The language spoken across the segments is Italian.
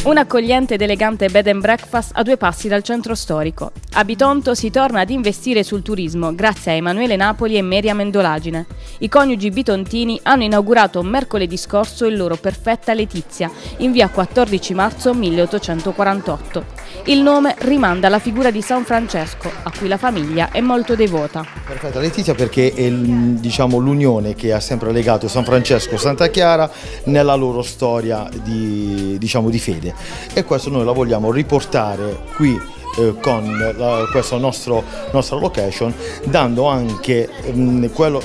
Un accogliente ed elegante bed and breakfast a 2 passi dal centro storico. A Bitonto si torna ad investire sul turismo grazie a Emanuele Napoli e Meria Mendolagine. I coniugi bitontini hanno inaugurato mercoledì scorso il loro Perfetta Letizia in via 14 marzo 1848. Il nome rimanda alla figura di San Francesco, a cui la famiglia è molto devota. Perfetta Letizia perché è l'unione che ha sempre legato San Francesco e Santa Chiara nella loro storia di fede, e questo noi la vogliamo riportare qui con questa nostra location, dando anche quello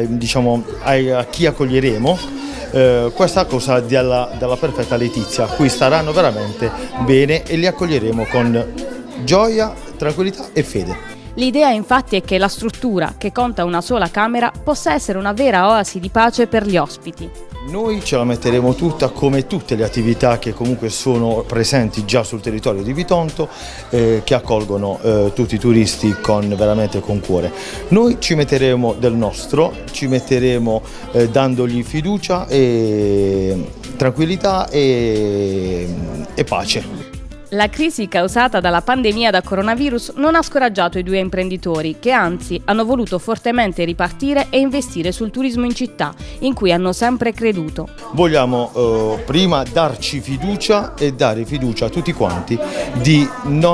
a chi accoglieremo questa cosa della Perfetta Letizia. Qui staranno veramente bene e li accoglieremo con gioia, tranquillità e fede. L'idea infatti è che la struttura, che conta una sola camera, possa essere una vera oasi di pace per gli ospiti. Noi ce la metteremo tutta, come tutte le attività che comunque sono presenti già sul territorio di Bitonto, che accolgono tutti i turisti veramente con cuore. Noi ci metteremo del nostro, ci metteremo dandogli fiducia e tranquillità e pace. La crisi causata dalla pandemia da coronavirus non ha scoraggiato i 2 imprenditori, che anzi hanno voluto fortemente ripartire e investire sul turismo in città, in cui hanno sempre creduto. Vogliamo prima darci fiducia e dare fiducia a tutti quanti di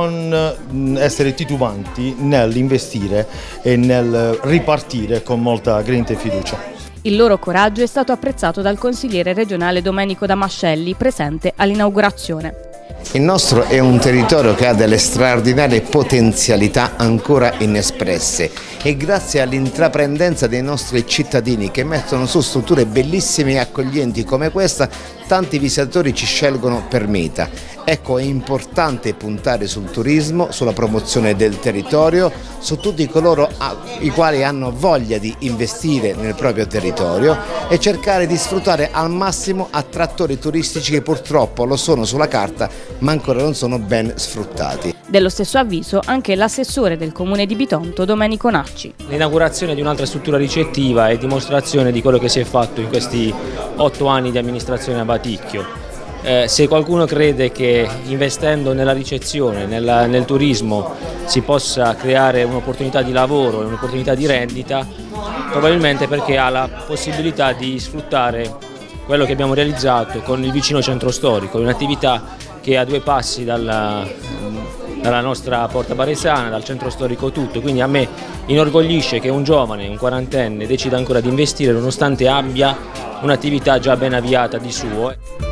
non essere titubanti nell'investire e nel ripartire con molta grinta e fiducia. Il loro coraggio è stato apprezzato dal consigliere regionale Domenico Damascelli, presente all'inaugurazione. Il nostro è un territorio che ha delle straordinarie potenzialità ancora inespresse e grazie all'intraprendenza dei nostri cittadini che mettono su strutture bellissime e accoglienti come questa, tanti visitatori ci scelgono per meta. Ecco, è importante puntare sul turismo, sulla promozione del territorio, su tutti coloro i quali hanno voglia di investire nel proprio territorio e cercare di sfruttare al massimo attrattori turistici che purtroppo lo sono sulla carta ma ancora non sono ben sfruttati. Dello stesso avviso anche l'assessore del comune di Bitonto, Domenico Nacci. L'inaugurazione di un'altra struttura ricettiva è dimostrazione di quello che si è fatto in questi 8 anni di amministrazione a Baticchio. Se qualcuno crede che investendo nella ricezione, nel turismo si possa creare un'opportunità di lavoro e un'opportunità di rendita, probabilmente perché ha la possibilità di sfruttare quello che abbiamo realizzato con il vicino centro storico, un'attività che è a 2 passi dalla nostra Porta Baresana, dal centro storico tutto, quindi a me inorgoglisce che un giovane, un quarantenne, decida ancora di investire nonostante abbia un'attività già ben avviata di suo.